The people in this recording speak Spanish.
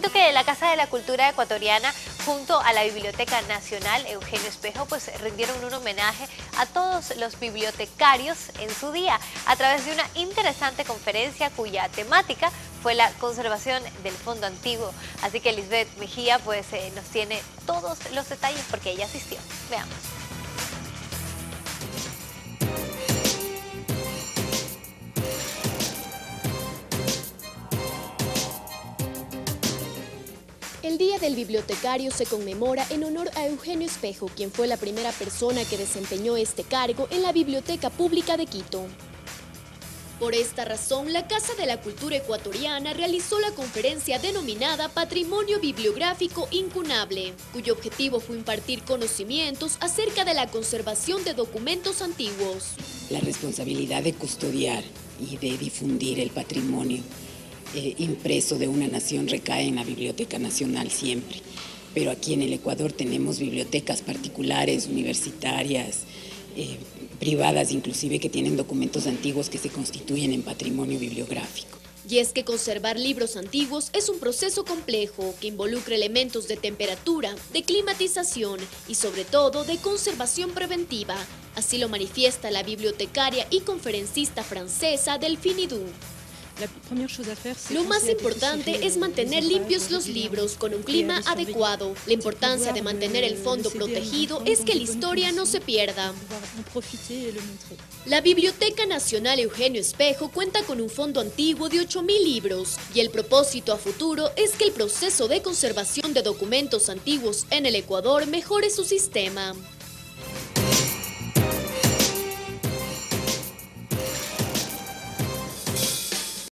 cuento que la Casa de la Cultura Ecuatoriana, junto a la Biblioteca Nacional Eugenio Espejo, pues rindieron un homenaje a todos los bibliotecarios en su día, a través de una interesante conferencia cuya temática fue la conservación del fondo antiguo. Así que Lisbeth Mejía pues nos tiene todos los detalles porque ella asistió. Veamos. El Día del Bibliotecario se conmemora en honor a Eugenio Espejo, quien fue la primera persona que desempeñó este cargo en la Biblioteca Pública de Quito. Por esta razón, la Casa de la Cultura Ecuatoriana realizó la conferencia denominada Patrimonio Bibliográfico Incunable, cuyo objetivo fue impartir conocimientos acerca de la conservación de documentos antiguos. La responsabilidad de custodiar y de difundir el patrimonio impreso de una nación recae en la Biblioteca Nacional siempre, pero aquí en el Ecuador tenemos bibliotecas particulares, universitarias, privadas inclusive, que tienen documentos antiguos que se constituyen en patrimonio bibliográfico. Y es que conservar libros antiguos es un proceso complejo que involucra elementos de temperatura, de climatización y sobre todo de conservación preventiva. Así lo manifiesta la bibliotecaria y conferencista francesa Delphine Idou. Lo más importante es mantener limpios los libros con un clima adecuado. La importancia de mantener el fondo protegido es que la historia no se pierda. La Biblioteca Nacional Eugenio Espejo cuenta con un fondo antiguo de 8.000 libros y el propósito a futuro es que el proceso de conservación de documentos antiguos en el Ecuador mejore su sistema.